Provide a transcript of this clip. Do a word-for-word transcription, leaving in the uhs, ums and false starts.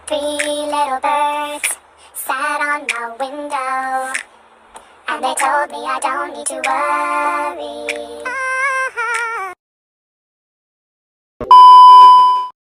Three little birds sat on my window, and they told me I don't need to worry.